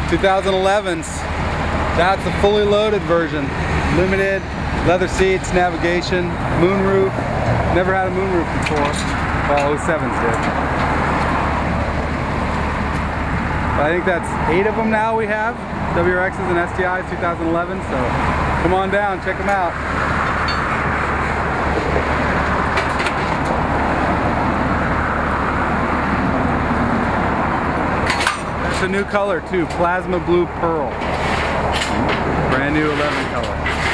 2011s. That's the fully loaded version. Limited, leather seats, navigation, moonroof. Never had a moonroof before. Well, 07s did. But I think that's 8 of them now we have. WRXs and STIs 2011. So come on down, check them out. It's a new color too, plasma blue pearl. Brand new 11 color.